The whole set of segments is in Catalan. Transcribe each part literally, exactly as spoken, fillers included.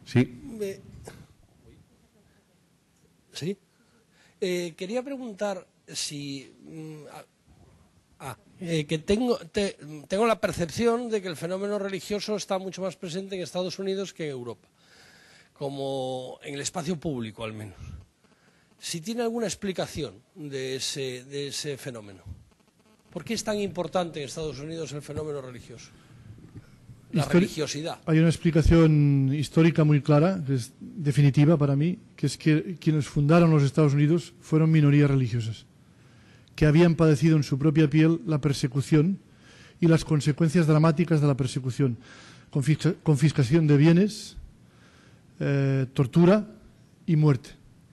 Sí. Eh, ¿Sí? Eh, quería preguntar si... Ah, eh, que tengo, te, tengo la percepción de que el fenómeno religioso está mucho más presente en Estados Unidos que en Europa, como en el espacio público al menos. Si tiene alguna explicación de ese, de ese fenómeno. ¿Por qué es tan importante en Estados Unidos el fenómeno religioso? La Histori religiosidad. Hay una explicación histórica muy clara, que es definitiva para mí, que es que quienes fundaron los Estados Unidos fueron minorías religiosas, que habían padecido en su propia piel la persecución y las consecuencias dramáticas de la persecución. Confisca confiscación de bienes, eh, tortura y muerte.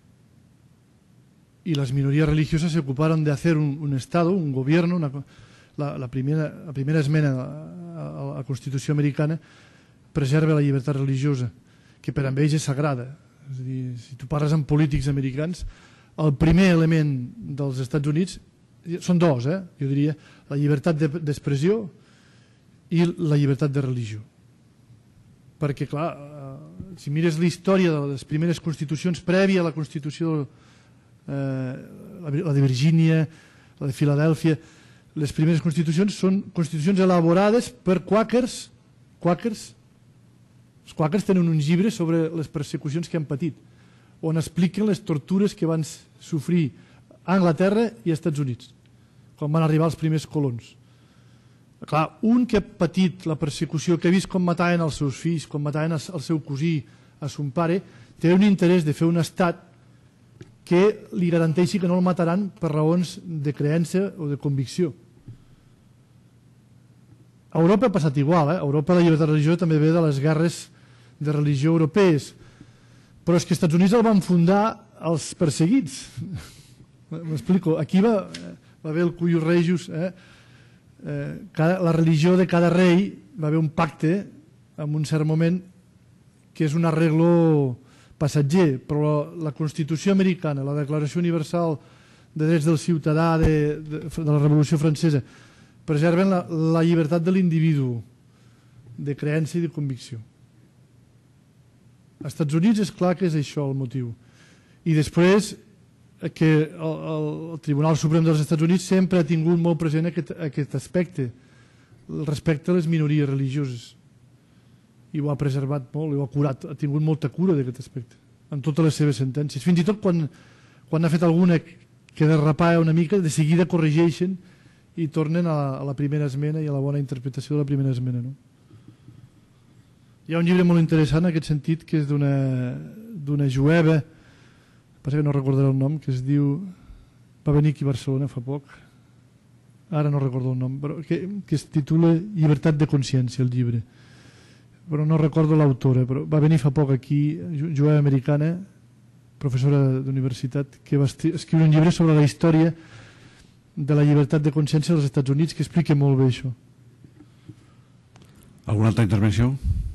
Y las minorías religiosas se ocuparon de hacer un, un Estado, un gobierno, una, la, la, primera, la primera esmena a, a la Constitució americana preserva la llibertat religiosa, que per a ells és sagrada. És a dir, si tu parles amb polítics americans, el primer element dels Estats Units són dos, eh? Jo diria la llibertat d'expressió i la llibertat de religió. Perquè, clar, si mires la història de les primeres constitucions prèvia a la Constitució, eh, la de Virgínia, la de Filadèlfia, les primeres constitucions són constitucions elaborades per quàquers. Quàquers. Els quàquers tenen un llibre sobre les persecucions que han patit, on expliquen les tortures que van sofrir a Anglaterra i als Estats Units, quan van arribar els primers colons. Clar, un que ha patit la persecució, que ha vist com mataven els seus fills, com mataven el seu cosí, a son pare, té un interès de fer un estat que li garanteixi que no el mataran per raons de creença o de convicció. A Europa ha passat igual, eh? A Europa la llibertat religiosa també ve de les guerres de religió europees, però és que als Estats Units el van fundar els perseguits. M'explico, aquí va, va haver el cuius regius, eh? Eh, cada, la religió de cada rei va haver un pacte en un cert moment que és un arreglo passatger, però la, la Constitució americana, la Declaració Universal de Drets del Ciutadà de, de, de la Revolució Francesa preserven la, la llibertat de l'individu de creença i de convicció. Als Estats Units és clar que és això el motiu. I després que el, el, el Tribunal Suprem dels Estats Units sempre ha tingut molt present aquest, aquest aspecte, el respecte a les minories religioses. I ho ha preservat molt, ho ha curat, ha tingut molta cura d'aquest aspecte, en totes les seves sentències. Fins i tot quan, quan ha fet alguna que derrapava una mica, de seguida corregeixen i tornen a la, a la primera esmena i a la bona interpretació de la primera esmena. No? Hi ha un llibre molt interessant en aquest sentit, que és d'una jueva, passa que no recordaré el nom, que es diu... Va venir aquí a Barcelona fa poc, ara no recordo el nom, però que, que es titula Llibertat de consciència, el llibre. Però no recordo l'autora, però va venir fa poc aquí, jueva americana, professora d'universitat, que va escriure un llibre sobre la història de la llibertat de consciència dels Estats Units, que explica molt bé això. Alguna altra intervenció?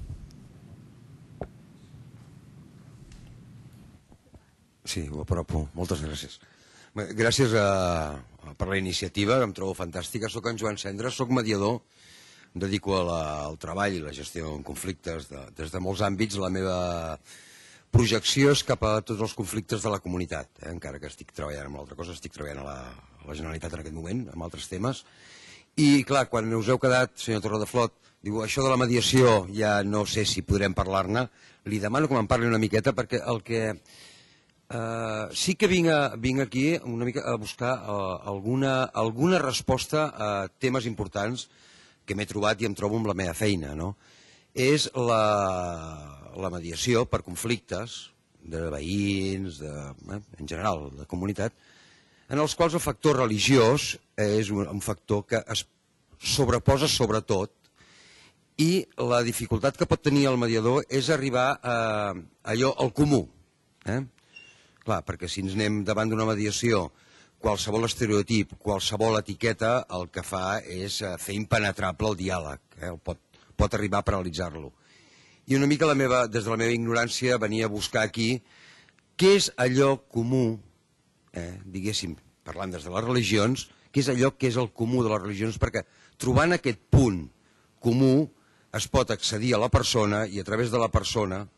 Sí, ho apropo. Moltes gràcies. Gràcies a, per la iniciativa, em trobo fantàstica. Soc en Joan Cendres, soc mediador, em dedico a la, al treball i la gestió en conflictes de, des de molts àmbits. La meva projecció és cap a tots els conflictes de la comunitat, eh? Encara que estic treballant en altra cosa, estic treballant a la, a la Generalitat en aquest moment, amb altres temes. I clar, quan us heu quedat, senyor Torredeflot, diu, això de la mediació ja no sé si podrem parlar-ne, li demano que me'n parli una miqueta, perquè el que... Uh, sí que vinc, a, vinc aquí una mica a buscar uh, alguna, alguna resposta a temes importants que m'he trobat i em trobo amb la meva feina, no? És la, la mediació per conflictes de veïns, de, eh, en general, de comunitat, en els quals el factor religiós és un, un factor que es sobreposa sobretot, i la dificultat que pot tenir el mediador és arribar a allò, al comú, eh? Clar, perquè si ens anem davant d'una mediació, qualsevol estereotip, qualsevol etiqueta, el que fa és fer impenetrable el diàleg, eh? pot, pot arribar a paralitzar-lo. I una mica la meva, des de la meva ignorància venia a buscar aquí què és allò comú, eh? diguéssim, parlant des de les religions, què és allò que és el comú de les religions, perquè trobant aquest punt comú es pot accedir a la persona i a través de la persona,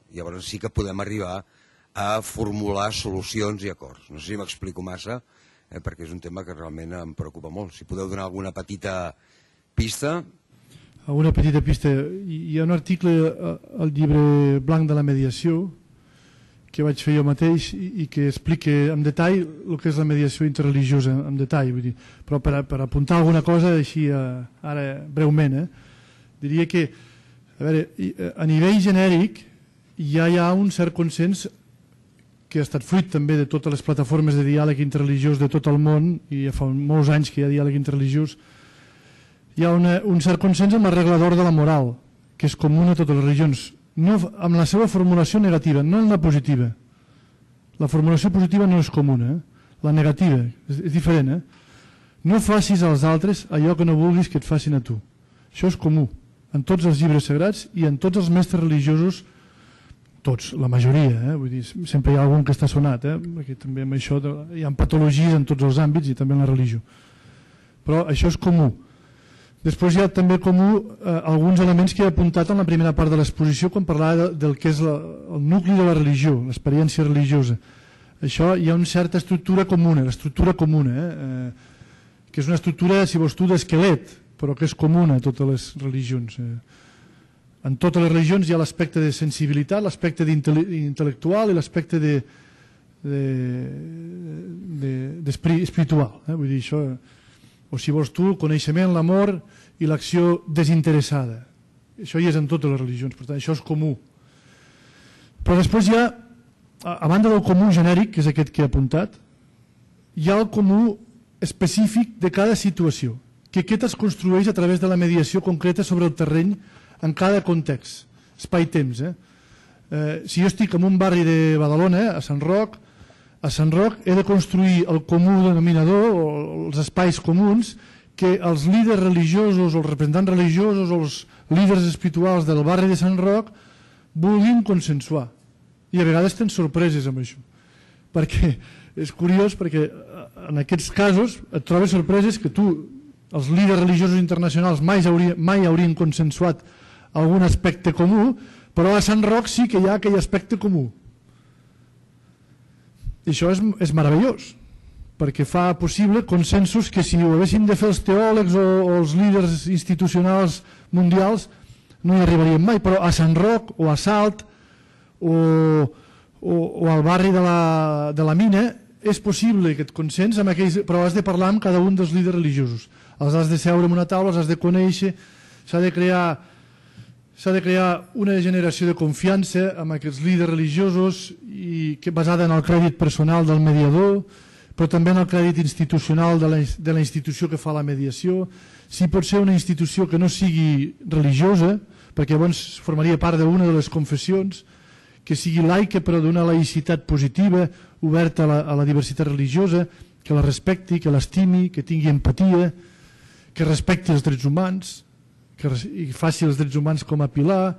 llavors sí que podem arribar a formular solucions i acords. No sé si m'explico massa, eh, perquè és un tema que realment em preocupa molt. Si podeu donar alguna petita pista... Alguna petita pista. Hi ha un article al llibre blanc de la mediació que vaig fer jo mateix i que explica en detall el que és la mediació interreligiosa, en detall, vull dir. Però per, per apuntar alguna cosa així ara breument, eh? Diria que a, veure, a nivell genèric ja hi ha un cert consens que ha estat fruit també de totes les plataformes de diàleg interreligiós de tot el món, i ja fa molts anys que hi ha diàleg interreligiós. Hi ha una, un cert consens amb la regla d'or de la moral, que és comuna a totes les religions, no, amb la seva formulació negativa, no en la positiva. La formulació positiva no és comuna, eh? La negativa és, és diferent. Eh? No facis als altres allò que no vulguis que et facin a tu. Això és comú en tots els llibres sagrats i en tots els mestres religiosos, tots, la majoria, eh? Vull dir, sempre hi ha algun que està sonat, eh? Perquè també amb això hi ha patologies en tots els àmbits i també en la religió. Però això és comú. Després hi ha també comú eh, alguns elements que he apuntat en la primera part de l'exposició quan parlava de, del que és la, el nucli de la religió, l'experiència religiosa. Això hi ha una certa estructura comuna, l'estructura comuna, eh? Eh, que és una estructura, si vols tu, d'esquelet, però que és comuna a totes les religions. Eh. En totes les religions hi ha l'aspecte de sensibilitat, l'aspecte intel·lectual i l'aspecte de, de, de, de espiritual. Eh? Vull dir, això... o si vols tu, el coneixement, l'amor i l'acció desinteressada. Això hi és en totes les religions, per tant, això és comú. Però després hi ha, a banda del comú genèric, que és aquest que he apuntat, hi ha el comú específic de cada situació, que aquest es construeix a través de la mediació concreta sobre el terreny en cada context, espai-temps. Eh? Eh, si jo estic en un barri de Badalona, eh, a Sant Roc, a Sant Roc he de construir el comú denominador, o els espais comuns, que els líders religiosos, els representants religiosos, o els líders espirituals del barri de Sant Roc vulguin consensuar. I a vegades tens sorpreses amb això. Perquè és curiós, perquè en aquests casos et trobes sorpreses que tu, els líders religiosos internacionals, mai haurien, mai haurien consensuat algun aspecte comú, però a Sant Roc sí que hi ha aquell aspecte comú. I això és, és meravellós, perquè fa possible consensos que si ho haguéssim de fer els teòlegs o, o els líders institucionals mundials no hi arribaríem mai, però a Sant Roc o a Salt o, o, o al barri de la, de la Mina és possible aquest consens, amb aquells, però has de parlar amb cada un dels líders religiosos. Els has de seure en una taula, els has de conèixer, s'ha de crear... S'ha de crear una generació de confiança amb aquests líders religiosos i que basada en el crèdit personal del mediador, però també en el crèdit institucional de la, de la institució que fa la mediació. Si pot ser una institució que no sigui religiosa, perquè llavors formaria part d'una de les confessions, que sigui laica però d'una laïcitat positiva, oberta a la, a la diversitat religiosa, que la respecti, que l'estimi, que tingui empatia, que respecti els drets humans, que faci els drets humans com a pilar.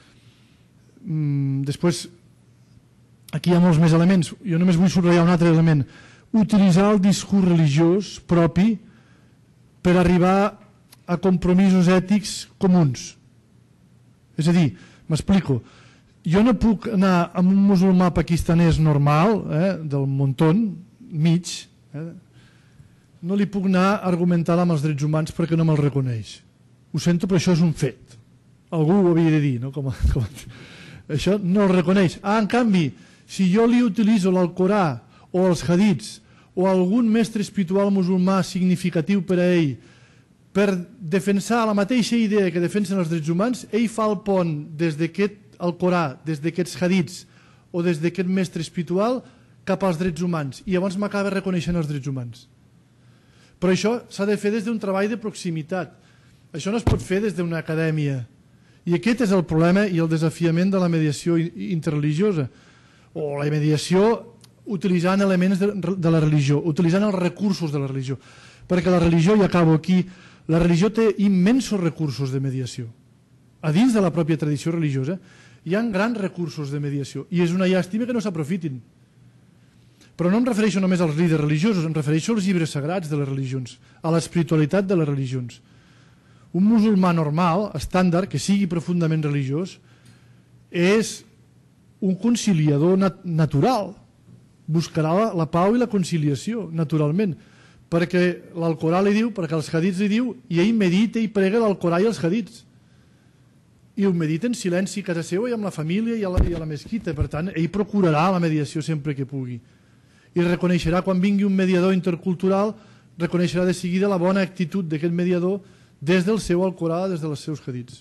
Després, aquí hi ha molts més elements. Jo només vull subratllar un altre element. Utilitzar el discurs religiós propi per arribar a compromisos ètics comuns. És a dir, m'explico, jo no puc anar amb un musulmà pakistanès normal, eh, del Monton, mig, eh, no li puc anar a argumentar amb els drets humans perquè no me'ls reconeix. Ho sento, però això és un fet. Algú ho havia de dir, no? Com a, com a... Això no el reconeix. Ah, en canvi, si jo li utilitzo l'Alcorà o els hadits o algun mestre espiritual musulmà significatiu per a ell per defensar la mateixa idea que defensen els drets humans, ell fa el pont des d'aquest Alcorà, des d'aquests hadits o des d'aquest mestre espiritual cap als drets humans. I llavors m'acaba reconeixent els drets humans. Però això s'ha de fer des d'un treball de proximitat. Això no es pot fer des d'una acadèmia. I aquest és el problema i el desafiament de la mediació interreligiosa. O la mediació utilitzant elements de, de la religió, utilitzant els recursos de la religió. Perquè la religió, i acabo aquí, la religió té immensos recursos de mediació. A dins de la pròpia tradició religiosa hi ha grans recursos de mediació i és una llàstima que no s'aprofitin. Però no em refereixo només als líders religiosos, em refereixo als llibres sagrats de les religions, a l'espiritualitat de les religions. Un musulmà normal, estàndard, que sigui profundament religiós, és un conciliador nat natural, buscarà la, la pau i la conciliació, naturalment, perquè l'Alcorà li diu, perquè els hadits li diu, i ell medita i prega l'Alcorà i els hadits. I ho medita en silenci a casa seva i amb la família i a la, i a la mesquita. Per tant, ell procurarà la mediació sempre que pugui. I reconeixerà, quan vingui un mediador intercultural, reconeixerà de seguida la bona actitud d'aquest mediador des del seu Alcorà, des dels seus hadits.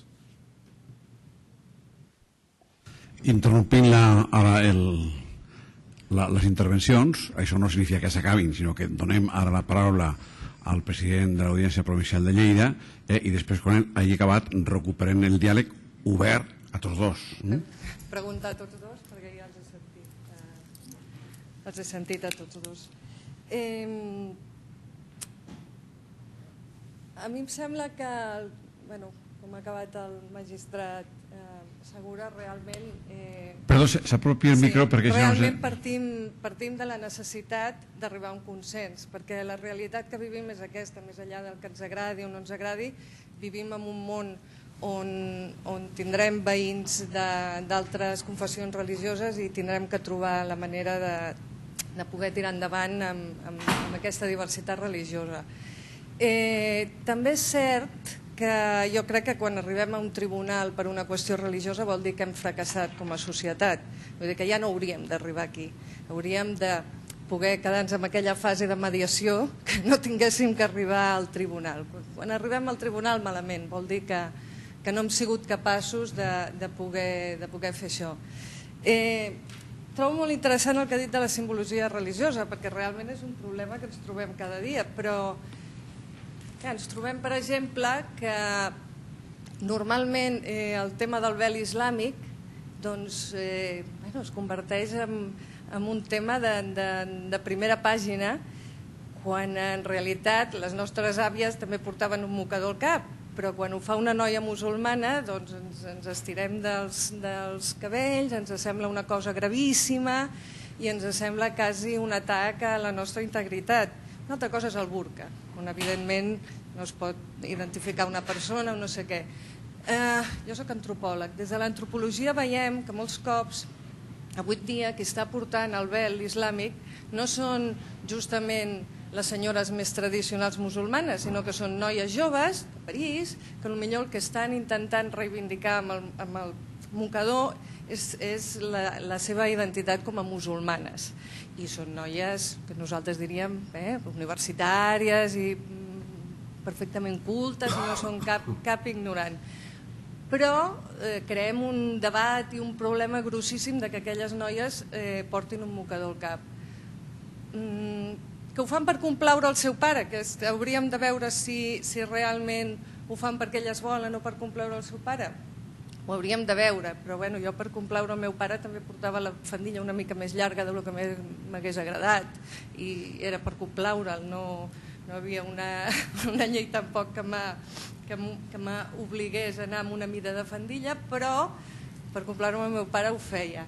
Interrompint la, ara el, la, les intervencions, això no significa que s'acabin, sinó que donem ara la paraula al president de l'Audiència Provincial de Lleida eh, i després, quan ell hagi acabat, recuperem el diàleg obert a tots dos. Mm? Preguntar a tots dos, perquè ja els he sentit, eh, els he sentit a tots dos. Eh, a mi em sembla que, bueno, com ha acabat el magistrat eh, Segura, realment... Eh, Perdó, s'apropi el sí, micro perquè... Realment si no... partim, partim de la necessitat d'arribar a un consens, perquè la realitat que vivim és aquesta, més enllà del que ens agradi o no ens agradi, vivim en un món on, on tindrem veïns d'altres confessions religioses i tindrem que trobar la manera de, de poder tirar endavant amb, amb, amb aquesta diversitat religiosa. Eh, també és cert que jo crec que quan arribem a un tribunal per una qüestió religiosa vol dir que hem fracassat com a societat. Vull dir que ja no hauríem d'arribar aquí. Hauríem de poder quedar-nos en aquella fase de mediació que no tinguéssim que arribar al tribunal. Quan arribem al tribunal malament vol dir que, que no hem sigut capaços de, de, poder, de poder fer això. Eh, trobo molt interessant el que ha dit de la simbologia religiosa, perquè realment és un problema que ens trobem cada dia, però ja, ens trobem, per exemple, que normalment eh, el tema del vel islàmic doncs, eh, bueno, es converteix en, en un tema de, de, de primera pàgina, quan en realitat les nostres àvies també portaven un mocador al cap, però quan ho fa una noia musulmana doncs ens, ens estirem dels, dels cabells, ens sembla una cosa gravíssima i ens sembla quasi un atac a la nostra integritat. Una altra cosa és el burca, on evidentment no es pot identificar una persona o no sé què. Eh, jo soc antropòleg. Des de l'antropologia veiem que molts cops, avui dia, qui està portant el vel islàmic no són justament les senyores més tradicionals musulmanes, sinó que són noies joves de París, que potser el que estan intentant reivindicar amb el, amb el mocador és, és la, la seva identitat com a musulmanes. I són noies que nosaltres diríem eh, universitàries i perfectament cultes i no són cap, cap ignorant. Però eh, creem un debat i un problema grossíssim de que aquelles noies eh, portin un mocador al cap. Mm, que ho fan per complaure el seu pare, que és, hauríem de veure si, si realment ho fan perquè elles volen o per complaure el seu pare. Ho hauríem de veure, però bueno, jo per complaure el meu pare també portava la faldilla una mica més llarga del que m'hagués agradat i era per complaure'l, no, no havia una, una llei tampoc que m'obligués a anar amb una mida de faldilla, però per complaure el meu pare ho feia.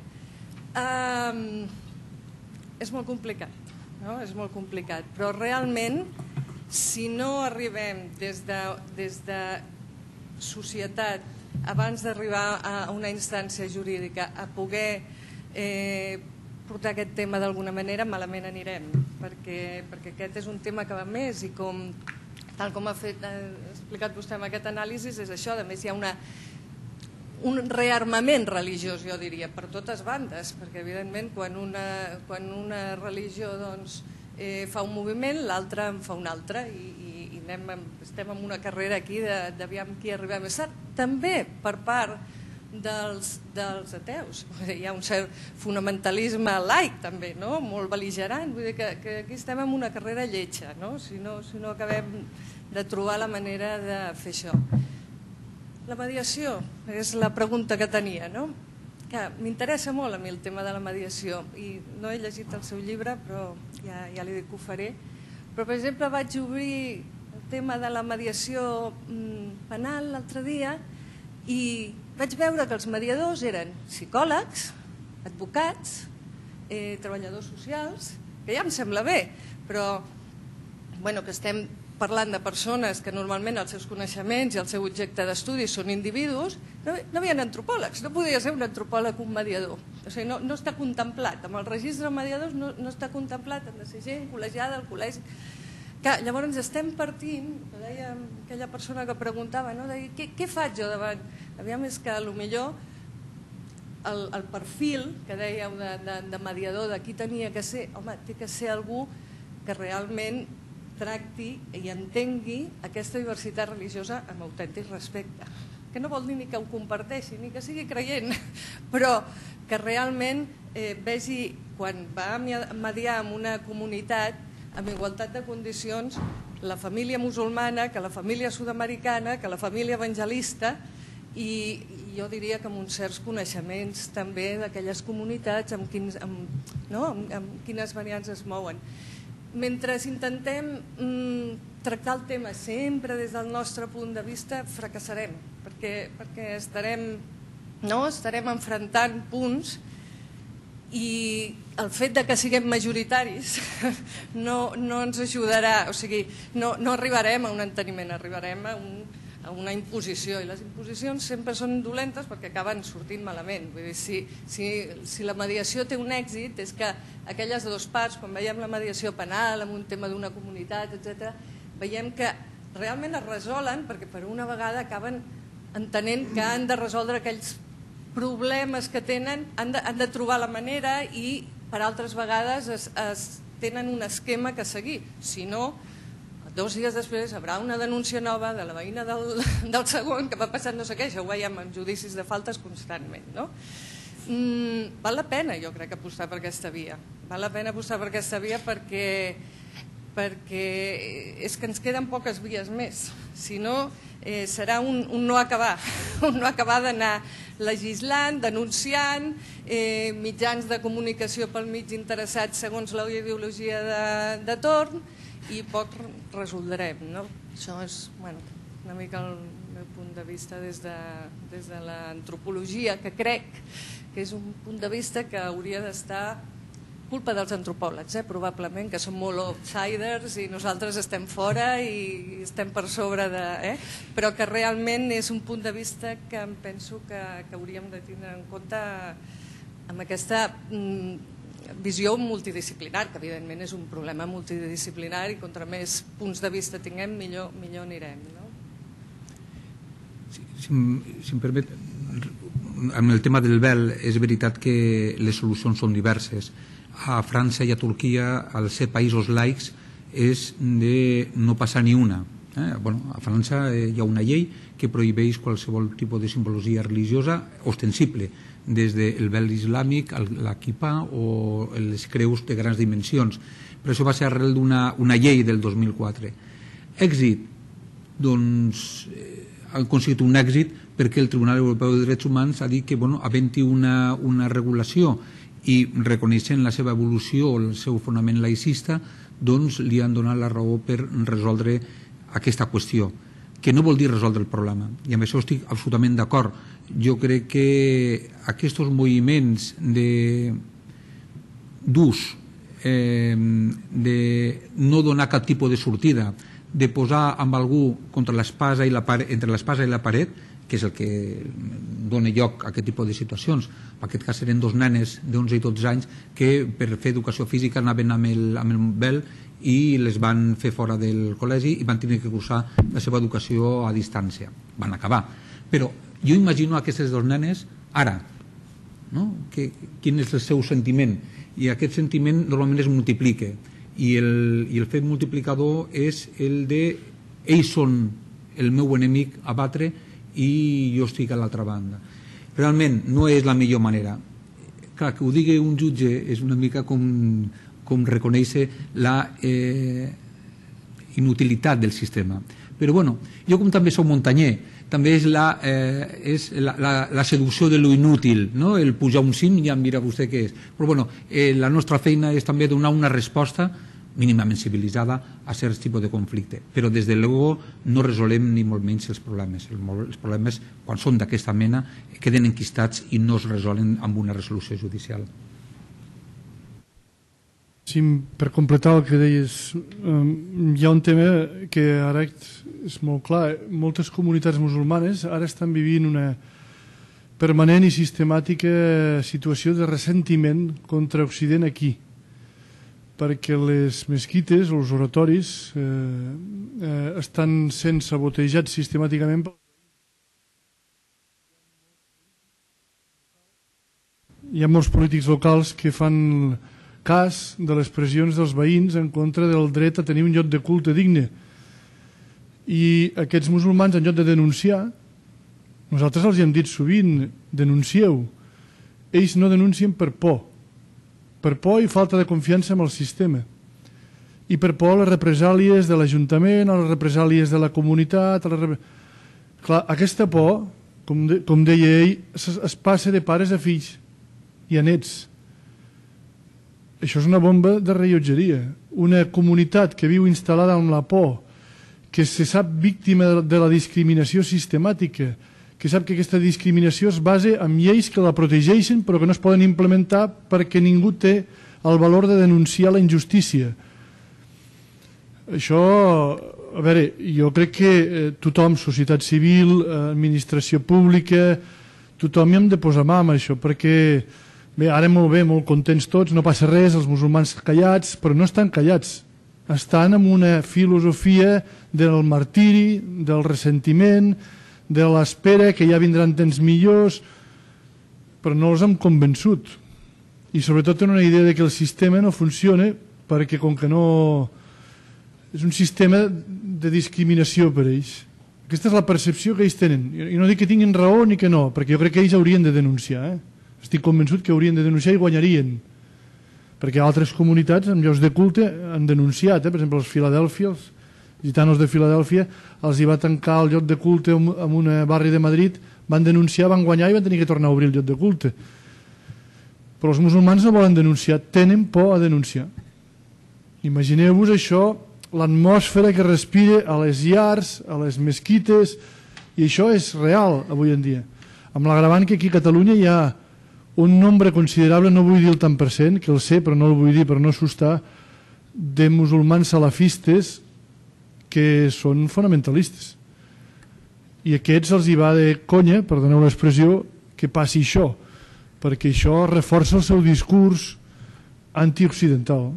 Um, és molt complicat, no? És molt complicat, però realment si no arribem des de, des de societat abans d'arribar a una instància jurídica a poder eh, portar aquest tema d'alguna manera, malament anirem, perquè, perquè aquest és un tema que va més i com, tal com ha, fet, ha explicat vostè amb aquest anàlisi, és això, a més hi ha una, un rearmament religiós, jo diria, per totes bandes, perquè evidentment quan una, quan una religió doncs, eh, fa un moviment, l'altra en fa un altre i, i anem, estem en una carrera aquí d'aviam qui arribem més tard. També per part dels, dels ateus. Hi ha un cert fonamentalisme laic també, no? Molt bel·ligerant. Vull dir que, que aquí estem en una carrera lletja, no? Si no, si no acabem de trobar la manera de fer això. La mediació és la pregunta que tenia, no? Que m'interessa molt a mi el tema de la mediació i no he llegit el seu llibre, però ja, ja li dic que ho faré. Però, per exemple, vaig obrir el tema de la mediació penal l'altre dia i vaig veure que els mediadors eren psicòlegs, advocats, eh, treballadors socials, que ja em sembla bé, però bueno, que estem parlant de persones que normalment els seus coneixements i el seu objecte d'estudi són individus, no, no hi ha antropòlegs, no podria ser un antropòleg un mediador. O sigui, no, no està contemplat, amb el registre de mediadors no, no està contemplat, han de ser gent col·legiada al col·legi. Que, llavors estem partint, que deia aquella persona que preguntava, no? Deia, què, què faig jo davant? Aviam, és que potser el, el perfil que dèieu de, de, de mediador de qui tenia que ser, home, té que ser algú que realment tracti i entengui aquesta diversitat religiosa amb autèntic respecte, que no vol dir ni que ho comparteixi ni que sigui creient, però que realment eh, vegi quan va mediar en una comunitat amb igualtat de condicions la família musulmana, que la família sud-americana, que la família evangelista, i jo diria que amb uns certs coneixements també d'aquelles comunitats amb, quins, amb, no? amb, amb quines variants es mouen. Mentre intentem mm, tractar el tema sempre des del nostre punt de vista, fracassarem, perquè, perquè estarem, no? estarem enfrontant punts i el fet de que siguem majoritaris no, no ens ajudarà, o sigui, no, no arribarem a un enteniment, arribarem a, un, a una imposició, i les imposicions sempre són dolentes perquè acaben sortint malament. Vull dir, si, si, si la mediació té un èxit és que aquelles dues parts, quan veiem la mediació penal en un tema d'una comunitat, etcètera, veiem que realment es resolen perquè per una vegada acaben entenent que han de resoldre aquells problemes que tenen, han de, han de trobar la manera, i per altres vegades es, es tenen un esquema que seguir. Si no, dos dies després hi haurà una denúncia nova de la veïna del, del segon que va passar no sé què, això ho veiem en judicis de faltes constantment, no? Mm, val la pena, jo crec, apostar per aquesta via. Val la pena apostar per aquesta via perquè, perquè és que ens queden poques vies més. Si no, eh, serà un, un no acabar, un no acabar d'anar legislant, denunciant, eh, mitjans de comunicació pel mig interessats segons la ideologia de, de torn, i poc resoldrem, no? Això és, bueno, una mica el meu punt de vista des de, des de l'antropologia, que crec que és un punt de vista que hauria d'estar culpa dels antropòlegs, eh, probablement, que són molt outsiders i nosaltres estem fora i estem per sobre de... Eh? Però que realment és un punt de vista que em penso que, que hauríem de tindre en compte amb aquesta mm, visió multidisciplinar, que evidentment és un problema multidisciplinar i contra més punts de vista tinguem, millor, millor anirem. No? Si, si, si em permet, amb el tema del vel, és veritat que les solucions són diverses. A França i a Turquia, als ser països laics, és de no passar ni una. Eh? Bueno, a França hi ha una llei que prohibeix qualsevol tipus de simbologia religiosa ostensible, des del vel islàmic, la quipa o les creus de grans dimensions. Però això va ser arrel d'una una llei del dos mil quatre. Èxit? Doncs ha aconseguit un èxit perquè el Tribunal Europeu de Drets Humans ha dit que, bueno, havent-hi una, una regulació i reconeixent la seva evolució o el seu fonament laicista, doncs li han donat la raó per resoldre aquesta qüestió, que no vol dir resoldre el problema, i amb això estic absolutament d'acord. Jo crec que aquests moviments d'ús, eh, de no donar cap tipus de sortida, de posar amb algú contra l'espasa i la paret, entre l'espasa i la paret, que és el que dona lloc a aquest tipus de situacions. En aquest cas eren dos nenes d'onze i dotze anys que per fer educació física anaven amb el, amb el vel i les van fer fora del col·legi i van tenir que cursar la seva educació a distància. Van acabar. Però jo imagino aquestes dues nenes ara, no? Que, quin és el seu sentiment, i aquest sentiment normalment es multiplica, i el, i el fet multiplicador és el de ells són el meu enemic a batre i jo estic a l'altra banda. Realment no és la millor manera. Clar, que ho digui un jutge és una mica com, com reconèixer la eh, inutilitat del sistema. Però bueno, jo com també soc muntanyer, també és la, eh, és la, la, la seducció de lo inútil, no? El pujar un cim, ja mira vostè què és. Però bueno, eh, la nostra feina és també donar una resposta mínimament civilitzada a certs tipus de conflicte. Però des de luego no resolem ni molt menys els problemes. Els problemes, quan són d'aquesta mena, queden enquistats i no es resolen amb una resolució judicial. Sí, per completar el que deies, hi ha un tema que ara és molt clar. Moltes comunitats musulmanes ara estan vivint una permanent i sistemàtica situació de ressentiment contra Occident aquí, perquè les mesquites, els oratoris, eh, eh, estan sent sabotejats sistemàticament. Hi ha molts polítics locals que fan cas de les pressions dels veïns en contra del dret a tenir un lloc de culte digne. I aquests musulmans, en lloc de denunciar, nosaltres els hem dit sovint, denuncieu. Ells no denuncien per por. Per por i falta de confiança en el sistema. I per por a les represàlies de l'Ajuntament, a les represàlies de la comunitat. A les rep... Clar, aquesta por, com, de, com deia ell, es, es passa de pares a fills i a nets. Això és una bomba de rellotgeria. Una comunitat que viu instal·lada en la por, que se sap víctima de la discriminació sistemàtica, que sap que aquesta discriminació es basa en lleis que la protegeixen però que no es poden implementar perquè ningú té el valor de denunciar la injustícia. Això, a veure, jo crec que tothom, societat civil, administració pública, tothom hi hem de posar mà amb això, perquè bé, ara molt bé, molt contents tots, no passa res, els musulmans callats, però no estan callats. Estan amb una filosofia del martiri, del ressentiment, de l'espera que ja vindran temps millors, però no els hem convençut. I sobretot tenen una idea de que el sistema no funciona perquè com que no... és un sistema de discriminació per ells. Aquesta és la percepció que ells tenen. I no dic que tinguin raó ni que no, perquè jo crec que ells haurien de denunciar, eh? Estic convençut que haurien de denunciar i guanyarien, perquè altres comunitats en llocs de culte han denunciat, eh? Per exemple, els Filadèlfia, els gitanos de Filadèlfia, els hi va tancar el lloc de culte en un barri de Madrid, van denunciar, van guanyar i van tenir que tornar a obrir el lloc de culte. Però els musulmans no volen denunciar, tenen por a denunciar. Imagineu-vos això, l'atmosfera que respira a les llars, a les mesquites, i això és real avui en dia. Amb l'agravant que aquí a Catalunya hi ha un nombre considerable, no vull dir el tant per cent, que el sé però no el vull dir per no assustar, de musulmans salafistes que són fonamentalistes. I a aquests els hi va de conya, perdoneu l'expressió, que passi això, perquè això reforça el seu discurs antioccidental.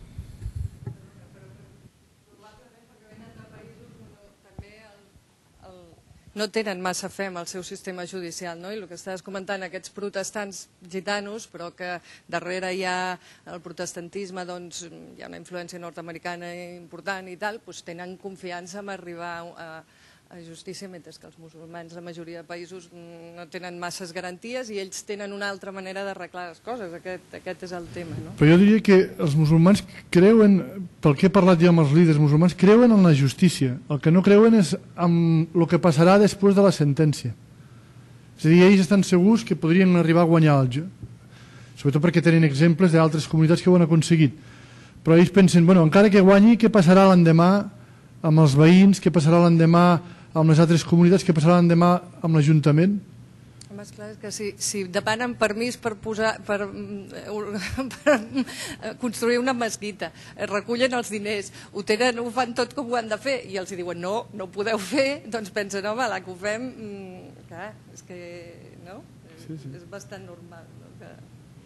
No tenen massa fe en el seu sistema judicial, no? I el que estaves comentant, aquests protestants gitanos, però que darrere hi ha el protestantisme, doncs hi ha una influència nord-americana important i tal, doncs tenen confiança en arribar a, a justícia, mentre que els musulmans, la majoria de països, no tenen masses garanties i ells tenen una altra manera d'arreglar les coses. Aquest, aquest és el tema, no? Però jo diria que els musulmans creuen, pel que he parlat ja amb els líders musulmans, creuen en la justícia. El que no creuen és en el que passarà després de la sentència. És a dir, ells estan segurs que podrien arribar a guanyar el joc, sobretot perquè tenen exemples d'altres comunitats que ho han aconseguit. Però ells pensen, bueno, encara que guanyi, què passarà l'endemà amb els veïns, què passarà l'endemà amb les altres comunitats, què passarà l'endemà amb l'Ajuntament? Home, esclar, és que si, si demanen permís per, posar, per, per construir una mesquita, recullen els diners, ho, tenen, ho fan tot com ho han de fer, i els diuen no, no ho podeu fer, doncs pensen, home, la que ho fem, clar, és que, no? Sí, sí. És bastant normal. No? Que...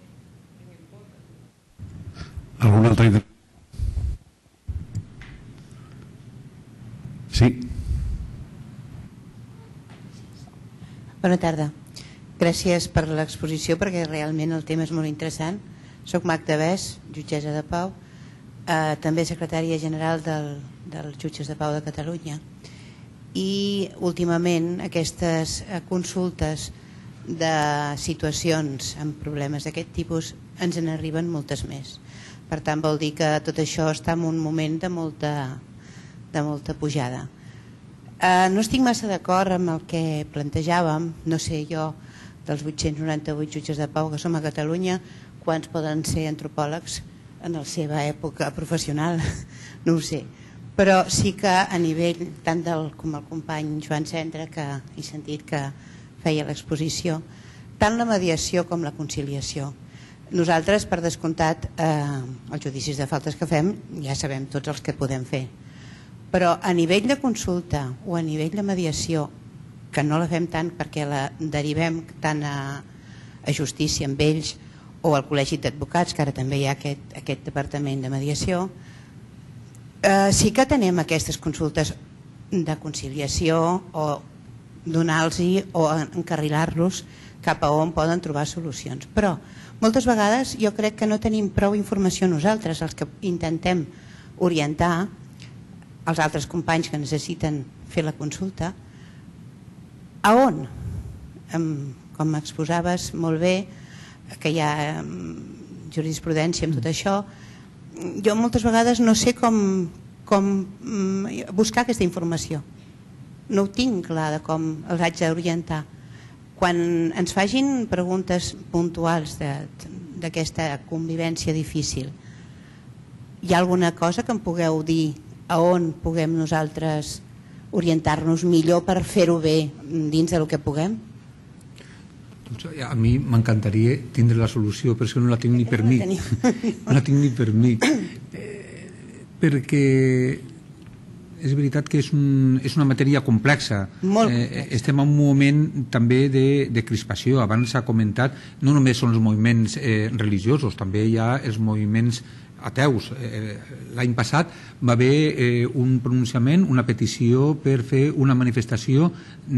Alguna altra intervenció? Sí. Bona tarda. Gràcies per l'exposició, perquè realment el tema és molt interessant. Soc Magda Bès, jutgessa de pau, eh, també secretària general del, dels jutges de pau de Catalunya. I últimament aquestes consultes de situacions amb problemes d'aquest tipus ens en arriben moltes més. Per tant, vol dir que tot això està en un moment de molta, de molta pujada. Uh, no estic massa d'acord amb el que plantejàvem, no sé jo, dels vuit-cents noranta-vuit jutges de pau que som a Catalunya, quants poden ser antropòlegs en la seva època professional, no ho sé. Però sí que a nivell, tant del, com el company Joan Cendra, que he sentit que feia l'exposició, tant la mediació com la conciliació Nosaltres, per descomptat, eh, els judicis de faltes que fem ja sabem tots els que podem fer. Però a nivell de consulta o a nivell de mediació, que no la fem tant perquè la derivem tant a, a justícia amb ells o al col·legi d'advocats, que ara també hi ha aquest, aquest departament de mediació, eh, sí que tenem aquestes consultes de conciliació o donar-los o encarrilar-los cap a on poden trobar solucions. Però moltes vegades jo crec que no tenim prou informació nosaltres, els que intentem orientar els altres companys que necessiten fer la consulta. A on? Com exposaves molt bé, que hi ha jurisprudència amb tot això, jo moltes vegades no sé com, com buscar aquesta informació. No ho tinc clar de com els haig d'orientar. Quan ens facin preguntes puntuals d'aquesta convivència difícil, hi ha alguna cosa que em pugueu dir a on puguem nosaltres orientar-nos millor per fer-ho bé dins del que puguem? A mi m'encantaria tindre la solució, però és que no la tinc ni per mi. No la tinc ni per mi. Perquè és veritat que és, un, és una matèria complexa. Molt complexa. Eh, estem en un moment també de, de crispació. Abans s'ha comentat, no només són els moviments eh, religiosos, també hi ha els moviments ateus. Eh, L'any passat va haver eh, un pronunciament, una petició per fer una manifestació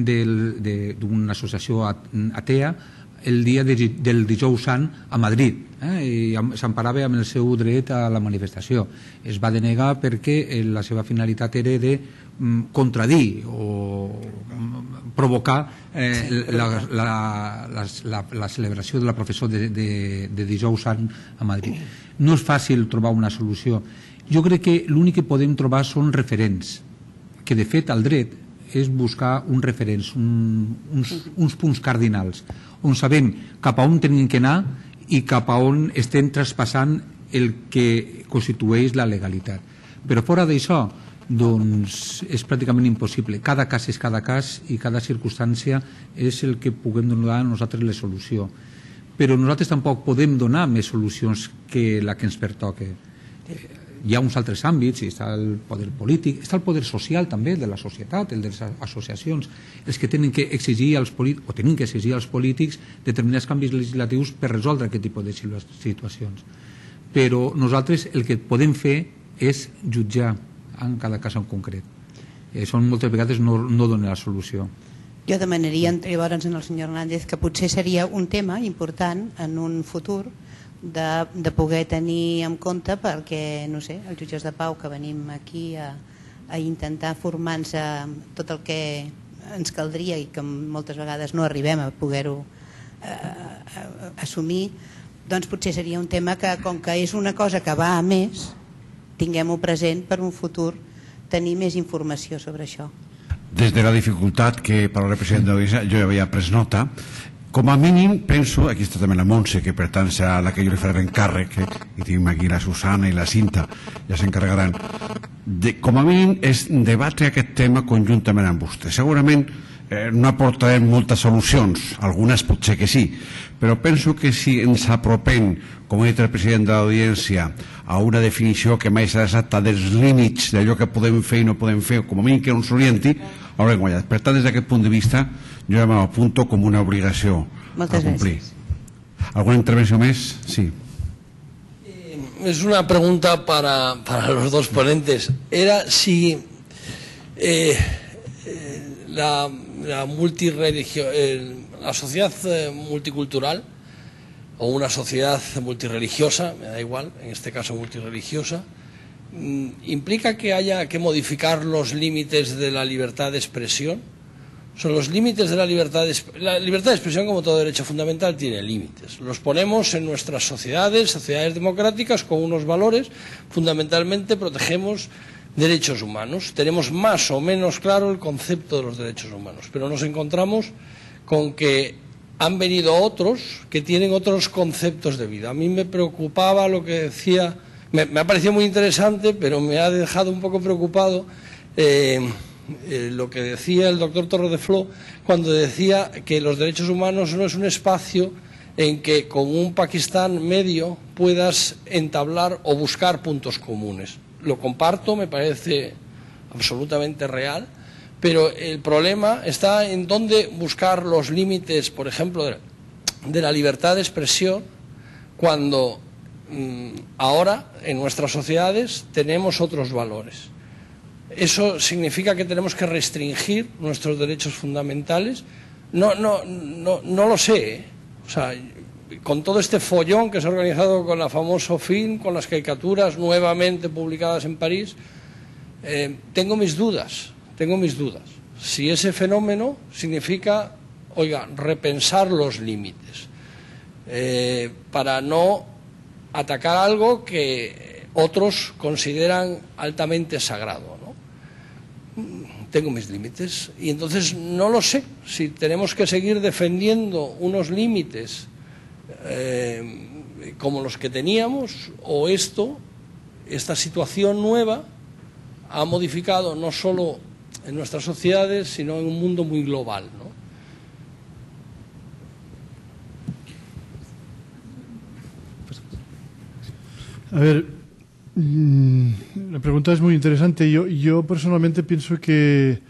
d'una associació atea el dia de, del dijous sant a Madrid, eh, i s'emparava amb el seu dret a la manifestació. Es va denegar perquè eh, la seva finalitat era de mm, contradir o mm, provocar eh, la, la, la, la, la celebració de la professó de, de, de dijous sant a Madrid. No és fàcil trobar una solució. Jo crec que l'únic que podem trobar són referents, que de fet el dret és buscar uns referents, un, uns, uns punts cardinals, on sabem cap a on tenim que anar i cap a on estem traspassant el que constitueix la legalitat. Però fora d'això, doncs és pràcticament impossible. Cada cas és cada cas i cada circumstància és el que puguem donar a nosaltres la solució. Però nosaltres tampoc podem donar més solucions que la que ens pertoca. Hi ha uns altres àmbits, està el poder polític, està el poder social també de la societat, el de les associacions, els que tenen que exigir als polítics, o tenen que exigir als polítics determinats canvis legislatius per resoldre aquest tipus de situacions. Però nosaltres el que podem fer és jutjar en cada cas en concret. Això moltes vegades no, no dona la solució. Jo demanaria llavors al senyor Hernández que potser seria un tema important en un futur de, de poder tenir en compte perquè, no sé, els jutges de pau que venim aquí a, a intentar formar-nos tot el que ens caldria i que moltes vegades no arribem a poder-ho eh, assumir, doncs potser seria un tema que, com que és una cosa que va a més, tinguem-ho present per un futur tenir més informació sobre això. Des de la dificultat que per al president de l'Audiència jo ja havia pres nota, com a mínim penso, aquí està també la Montse, que per tant serà la que jo li faré encàrrec, i tenim aquí la Susana i la Cinta, ja s'encarregaran, com a mínim és debatre aquest tema conjuntament amb vostè. Segurament eh, no aportarem moltes solucions, algunes potser que sí, però penso que si ens apropem, com ha dit el president de l'Audiència, a una definició que mai serà exacta dels límits d'allò que podem fer i no podem fer, com a mínim que ens orienti, haurem guanyat. Per tant, des d'aquest punt de vista, jo ja m'apunto com una obligació a complir. ¿Alguna intervenció més? Sí. Eh, es una pregunta para, para los dos ponentes. Era si eh, eh, la, la, multireligio, eh, la sociedad eh, multicultural o una sociedad multirreligiosa, me da igual, en este caso multirreligiosa, ¿implica que haya que modificar los límites de la libertad de expresión? Son los límites de la libertad de expresión. La libertad de expresión, como todo derecho fundamental, tiene límites. Los ponemos en nuestras sociedades, sociedades democráticas, con unos valores. Fundamentalmente protegemos derechos humanos. Tenemos más o menos claro el concepto de los derechos humanos, pero nos encontramos con que han venido otros que tienen otros conceptos de vida. A mí me preocupaba lo que decía, me, me ha parecido muy interesante, pero me ha dejado un poco preocupado eh, eh, lo que decía el doctor Torredefló cuando decía que los derechos humanos no es un espacio en que con un Pakistán medio puedas entablar o buscar puntos comunes. Lo comparto, me parece absolutamente real, pero el problema está en dónde buscar los límites, por ejemplo, de, de la libertad de expresión, cuando mmm, ahora en nuestras sociedades tenemos otros valores. Eso significa que tenemos que restringir nuestros derechos fundamentales. No, no, no, no lo sé, ¿eh? O sea, con todo este follón que se ha organizado con la famosa film, con las caricaturas nuevamente publicadas en París, eh, tengo mis dudas, tengo mis dudas. Si ese fenómeno significa, oiga, repensar los límites, eh, para no atacar algo que otros consideran altamente sagrado, ¿no? Tengo mis límites y entonces no lo sé si tenemos que seguir defendiendo unos límites eh, como los que teníamos, o esto, esta situación nueva ha modificado no solo en nuestras sociedades sino en un mundo muy global, ¿no? A ver, la pregunta es muy interesante. Yo, yo personalmente pienso que,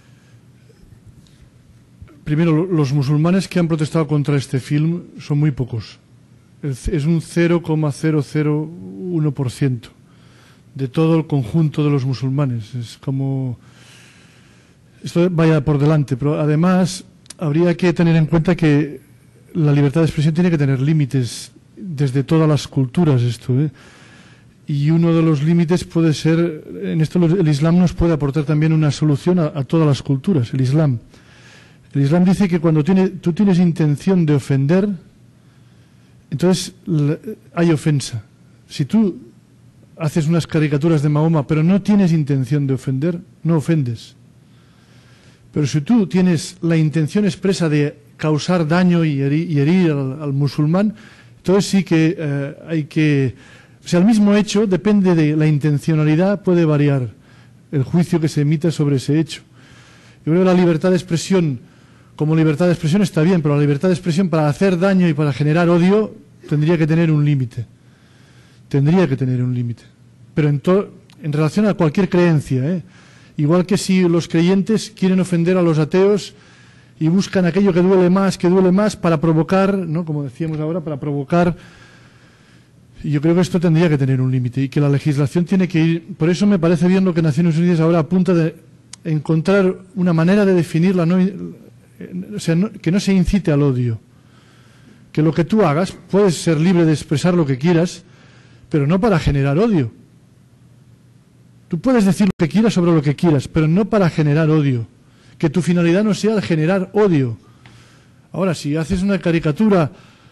primero, los musulmanes que han protestado contra este film son muy pocos. Es un cero coma cero cero uno por ciento de todo el conjunto de los musulmanes. Es como... Esto vaya por delante, pero además habría que tener en cuenta que la libertad de expresión tiene que tener límites desde todas las culturas, esto, ¿eh? Y uno de los límites puede ser, en esto el Islam nos puede aportar también una solución a, a todas las culturas, el Islam. El Islam dice que cuando tiene, tú tienes intención de ofender, entonces hay ofensa. Si tú haces unas caricaturas de Mahoma pero no tienes intención de ofender, no ofendes. Pero si tú tienes la intención expresa de causar daño y herir, y herir al, al musulmán, entonces sí que eh, hay que... O sea, el mismo hecho, depende de la intencionalidad, puede variar el juicio que se emita sobre ese hecho. Yo creo que la libertad de expresión, como libertad de expresión está bien, pero la libertad de expresión para hacer daño y para generar odio tendría que tener un límite. Tendría que tener un límite. Pero en, en relación a cualquier creencia, ¿eh? Igual que si los creyentes quieren ofender a los ateos y buscan aquello que duele más, que duele más, para provocar, ¿no? Como decíamos ahora, para provocar... Yo creo que esto tendría que tener un límite y que la legislación tiene que ir... Por eso me parece bien lo que Naciones Unidas ahora apunta de encontrar una manera de definirla, no, o sea, no, que no se incite al odio. Que lo que tú hagas, puedes ser libre de expresar lo que quieras, pero no para generar odio. Tú puedes decir lo que quieras sobre lo que quieras, pero no para generar odio. Que tu finalidad no sea generar odio. Ahora, si haces una caricatura...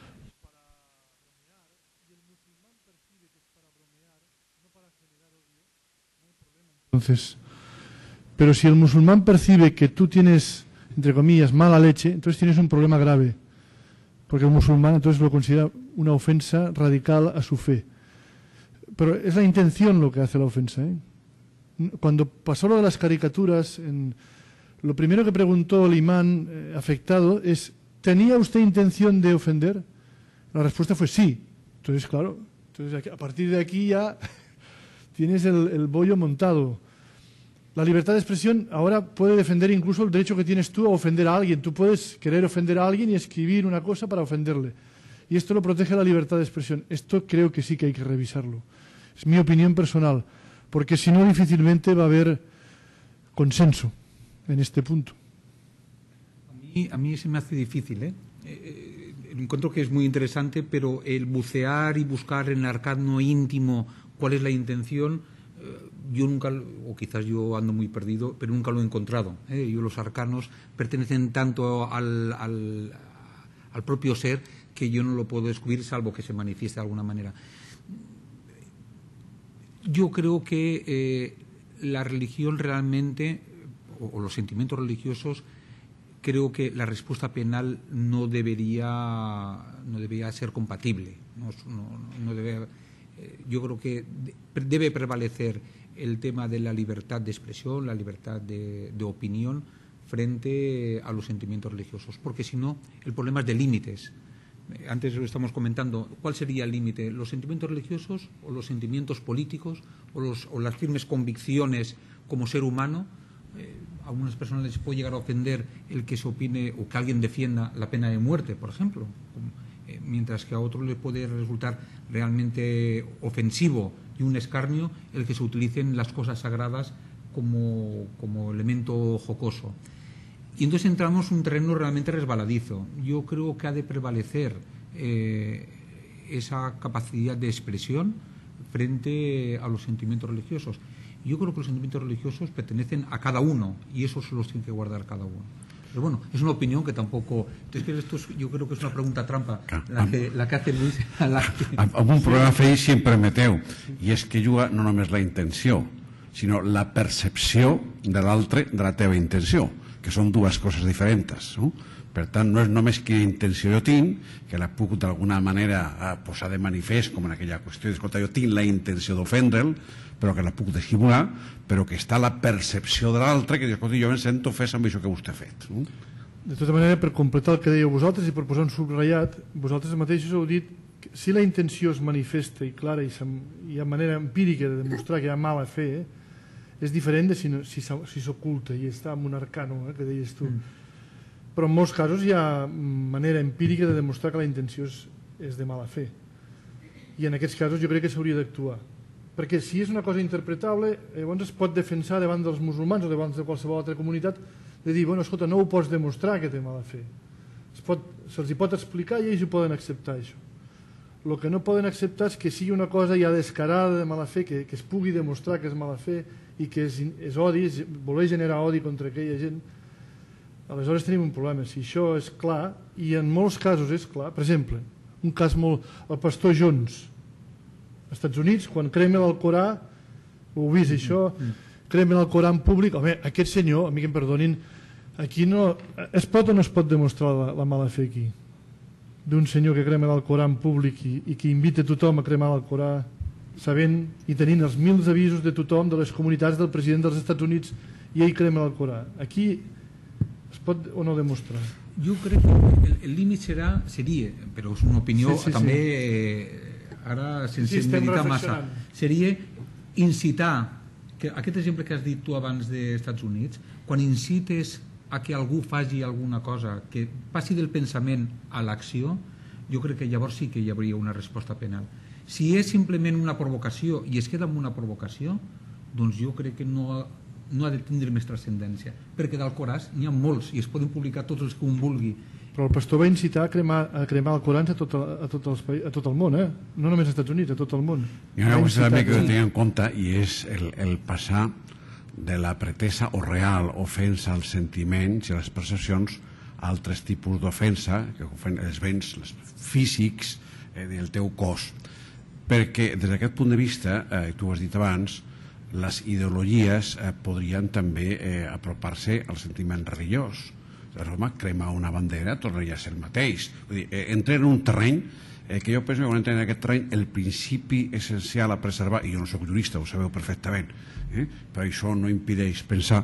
Entonces, pero si el musulmán percibe que tú tienes, entre comillas, mala leche, entonces tienes un problema grave, porque el musulmán entonces lo considera una ofensa radical a su fe. Pero es la intención lo que hace la ofensa, ¿eh? Cuando pasó lo de las caricaturas, en, lo primero que preguntó el imán eh, afectado es, ¿tenía usted intención de ofender? La respuesta fue sí. Entonces, claro, entonces a partir de aquí ya tienes el, el bollo montado. La libertad de expresión ahora puede defender incluso el derecho que tienes tú a ofender a alguien. Tú puedes querer ofender a alguien y escribir una cosa para ofenderle. Y esto lo protege la libertad de expresión. Esto creo que sí que hay que revisarlo. Es mi opinión personal, porque si no difícilmente va a haber consenso en este punto. A mí, a mí se me hace difícil, ¿eh? Eh, encuentro que es muy interesante, pero el bucear y buscar en el arcano íntimo cuál es la intención, eh, yo nunca, o quizás yo ando muy perdido, pero nunca lo he encontrado, ¿eh? Yo, los arcanos pertenecen tanto al, al, al propio ser que yo no lo puedo descubrir salvo que se manifieste de alguna manera. Yo creo que eh, la religión realmente, o, o los sentimientos religiosos, creo que la respuesta penal no debería, no debería ser compatible. No, no, no debe, eh, yo creo que de, debe prevalecer el tema de la libertad de expresión, la libertad de, de opinión frente a los sentimientos religiosos, porque si no, el problema es de límites. Antes lo estamos comentando, ¿cuál sería el límite? ¿Los sentimientos religiosos o los sentimientos políticos o, los, o las firmes convicciones como ser humano? Eh, a algunas personas les puede llegar a ofender el que se opine o que alguien defienda la pena de muerte, por ejemplo, eh, mientras que a otros les puede resultar realmente ofensivo y un escarnio el que se utilicen las cosas sagradas como, como elemento jocoso. Y entonces entramos en un terreno realmente resbaladizo. Yo creo que ha de prevalecer eh, esa capacidad de expresión frente a los sentimientos religiosos. Yo creo que los sentimientos religiosos pertenecen a cada uno y esos se los tiene que guardar cada uno. Pero bueno, es una opinión que tampoco... Es que esto es, yo creo que es una pregunta trampa la que, la que hace Luis. A la que... Amb un programa feia sempre permeteu, i és que juga no només la intenció, sinó la percepció de l'altre de la teva intenció, que són dues coses diferents, no? Per tant, no és només quina intenció jo tinc, que la puc d'alguna manera posar de manifest, com en aquella qüestió, escolta, jo tinc la intenció d'ofendre'l, però que la puc dissimular, però que està la percepció de l'altre, que diu, escolta, jo em sento ofès amb això que vostè ha fet. No? De tota manera, per completar el que dèieu vosaltres i per posar un subratllat, vosaltres mateixos heu dit que si la intenció es manifesta i clara i hi ha manera empírica de demostrar que hi ha mala fe, eh, és diferent de si, no, si, si s'oculta i està en un arcano, eh, que deies tu. Mm. Però en molts casos hi ha manera empírica de demostrar que la intenció és, és de mala fe. I en aquests casos jo crec que s'hauria d'actuar. Perquè si és una cosa interpretable, llavors es pot defensar davant dels musulmans o davant de qualsevol altra comunitat de dir, bueno, escolta, no ho pots demostrar que té mala fe. Se'ls hi pot explicar i ells ho poden acceptar, això. El que no poden acceptar és que sigui una cosa ja descarada de mala fe, que, que es pugui demostrar que és mala fe i que és, és odi, és voler generar odi contra aquella gent. Aleshores tenim un problema. Si això és clar, i en molts casos és clar, per exemple, un cas molt... El pastor Jones, als Estats Units, quan cremen el Corà, ho heu vist això, cremen el Corà en públic, home, aquest senyor, a mi que em perdonin, aquí no... Es pot o no es pot demostrar la, la mala fe aquí? D'un senyor que crema el Corà en públic i, i que invita tothom a cremar el Corà sabent i tenint els mils avisos de tothom, de les comunitats, del president dels Estats Units, i ell crema el Corà. Aquí es pot o no demostrar? Jo crec que el límit serà, seria, però és una opinió sí, sí, també, sí. Eh, ara sense sí, meditar massa, seria incitar, que aquest exemple que has dit tu abans dels Estats Units, quan incites a que algú faci alguna cosa que passi del pensament a l'acció, jo crec que llavors sí que hi hauria una resposta penal. Si és simplement una provocació i es queda en una provocació, doncs jo crec que no, no ha de tindre més transcendència, perquè del Corà n'hi ha molts i es poden publicar tots els que un vulgui. Però el pastor va incitar a cremar, a cremar el Corà a tot, a, tot els, a tot el món, eh? No només als Estats Units, a tot el món. Hi ha una cosa també que he de tenir en compte i és el, el passar de la pretesa o real ofensa als sentiments i a les percepcions a altres tipus d'ofensa, que ofenen els béns els físics eh, del teu cos. Perquè des d'aquest punt de vista, eh, tu ho has dit abans, les ideologies eh, podrien també eh, apropar-se al sentiment religiós. Roma cremar una bandera tornaria a ser el mateix. Vull dir, eh, entrar en un terreny eh, que jo penso que quan entrem en aquest terreny el principi essencial a preservar, i jo no soc jurista, ho sabeu perfectament, eh, però això no impedeix pensar,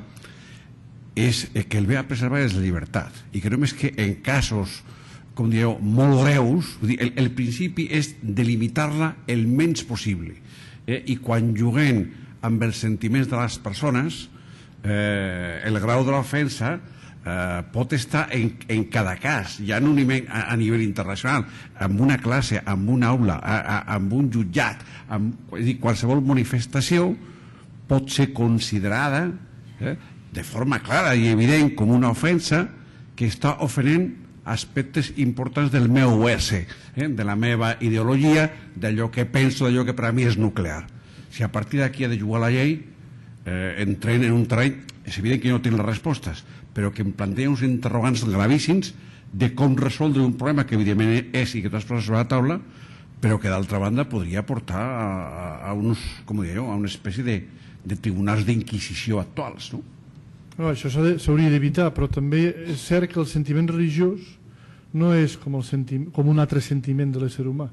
és eh, que el bé a preservar és la llibertat, i que només que en casos, com dieu, molt greus, vull dir, el, el principi és delimitar-la el menys possible, eh, i quan juguem amb els sentiments de les persones, eh, el grau de l'ofensa Uh, pot estar en, en cada cas, ja no a, a nivell internacional, amb una classe, amb una aula, a, a, amb un jutjat, amb, és dir, qualsevol manifestació pot ser considerada eh, de forma clara i evident com una ofensa que està ofenent aspectes importants del meu ésser, eh, de la meva ideologia, d'allò que penso, d'allò que per a mi és nuclear. Si a partir d'aquí ha de jugar la llei, eh, entrem en un terreny, és evident que no tinc les respostes, però que em planteja uns interrogants gravíssims de com resoldre un problema que evidentment és i que t'has posat sobre la taula, però que d'altra banda podria portar a, a, a, uns, com dieu, a una espècie de, de tribunals d'inquisició actuals, no? No, això s'hauria d'evitar, però també és cert que el sentiment religiós no és com, el senti com un altre sentiment de l'ésser humà.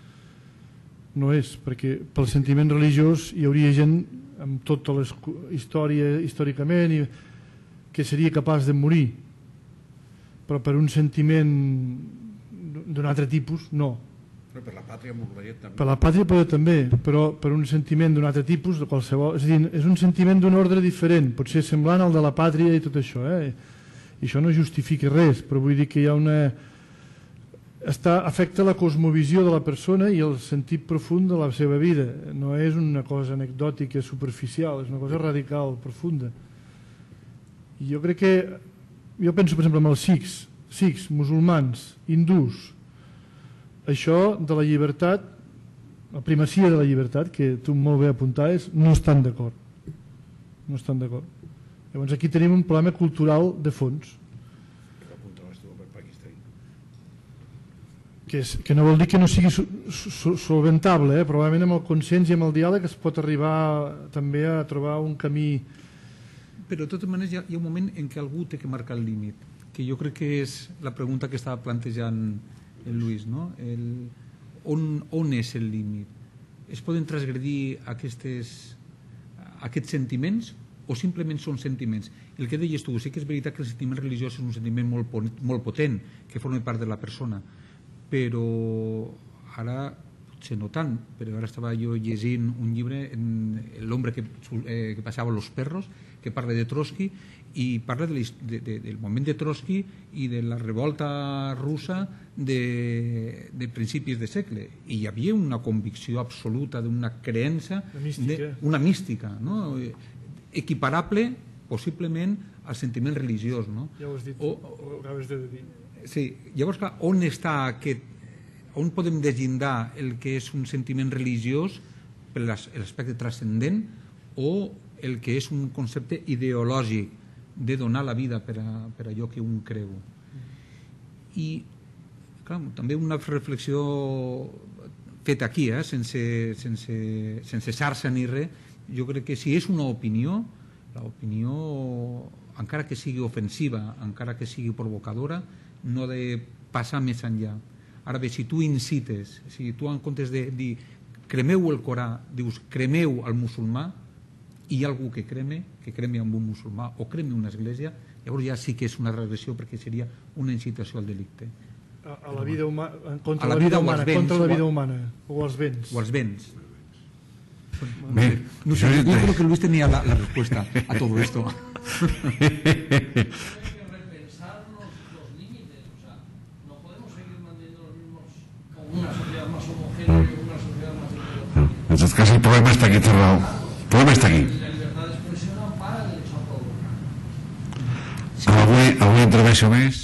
No és, perquè pel sentiment religiós hi hauria gent amb tota la història històricament i que seria capaç de morir, però per un sentiment d'un altre tipus, no. Però per la pàtria molt també. Per la pàtria però també, però per un sentiment d'un altre tipus, de qualsevol, és a dir, és un sentiment d'un ordre diferent, pot ser semblant al de la pàtria i tot això, eh? I això no justifica res, però vull dir que hi ha una... Està, afecta la cosmovisió de la persona i el sentit profund de la seva vida. No és una cosa anecdòtica, superficial, és una cosa radical, profunda. I jo crec que... Jo penso, per exemple, en els sikhs, sikhs, musulmans, hindús. Això de la llibertat, la primacia de la llibertat, que tu molt bé apuntaves, no estan d'acord. No estan d'acord. Llavors aquí tenim un problema cultural de fons. Que, és, que no vol dir que no sigui solventable, eh? Probablement amb el consens i amb el diàleg es pot arribar també a trobar un camí. Però de totes maneres hi ha, hi ha un moment en què algú té que marcar el límit, que jo crec que és la pregunta que estava plantejant el Lluís, no? El, on, on és el límit? Es poden transgredir aquestes, aquests sentiments o simplement són sentiments? El que deies tu, sí que és veritat que el sentiment religiós és un sentiment molt, molt potent, que forma part de la persona, però ara potser no tant, però ara estava jo llegint un llibre, L'hombre que, eh, que passava los perros, que parla de Trotsky i parla de, de, de, del moment de Trotsky i de la revolta russa de, de principis de segle, i hi havia una convicció absoluta d'una creença, una mística, de, una mística, no? Equiparable possiblement al sentiment religiós, no? Ja ho has dit, o, ho acabes de dir. Sí, llavors, clar, on està aquest, on podem deslligar el que és un sentiment religiós per l'aspecte transcendent o el que és un concepte ideològic de donar la vida per a, per a allò que un creu? I, clar, també una reflexió feta aquí, eh, sense, sense, sense xarxa ni res, jo crec que si és una opinió, l'opinió, encara que sigui ofensiva, encara que sigui provocadora, no ha de passar més enllà. Ara bé, si tu incites, si tu en comptes de dir cremeu el Corà, dius cremeu el musulmà, i hi ha algú que creme, que creme amb un musulmà o creme una església, llavors ja sí que és una regressió perquè seria una incitació al delicte. A, a la vida humana, contra a la, la vida vida humana, béns, contra la vida humana, o als béns. O als béns. Bé, no sé, yo creo que Luis tenía la, la respuesta a todo esto. En tot cas, el problema està aquí, té raó. El problema està aquí. Avui, avui intervenció més.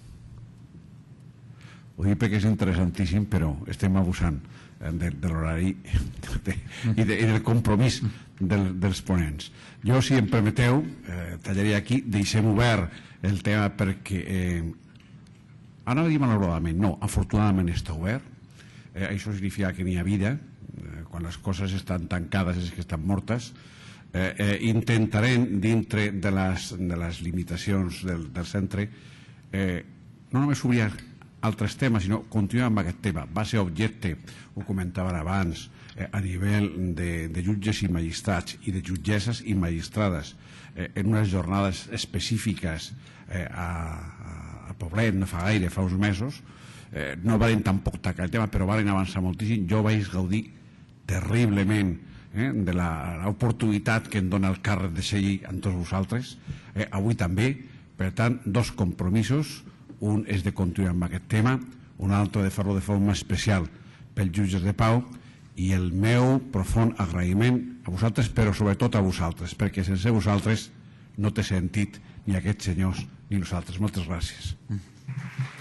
Ho dic perquè és interessantíssim, però estem abusant de, de l'horari i, de, i del compromís del, dels ponents. Jo, si em permeteu, eh, tallaré aquí, deixem obert el tema perquè eh, anava a dir malauradament, no, afortunadament està obert. Eh, això significa que n'hi ha vida. Eh, quan les coses estan tancades és que estan mortes. Eh, eh, intentarem, dintre de les, de les limitacions del, del centre, eh, no només obrir altres temes, sinó continuar amb aquest tema. Va ser objecte, ho comentaven abans, eh, a nivell de, de jutges i magistrats i de jutgesses i magistrades eh, en unes jornades específiques eh, a, a Poblet, no fa gaire, fa uns mesos. Eh, no varen tampoc tacar el tema, però varen avançar moltíssim. Jo vaig gaudir terriblement eh, de l'oportunitat que em dona el càrrec de seguir amb tots vosaltres. Eh, avui també, per tant, dos compromisos. Un és de continuar amb aquest tema, un altre de fer-lo de forma especial pels jutges de pau, i el meu profund agraïment a vosaltres, però sobretot a vosaltres, perquè sense vosaltres no té sentit ni aquests senyors ni nosaltres. Moltes gràcies.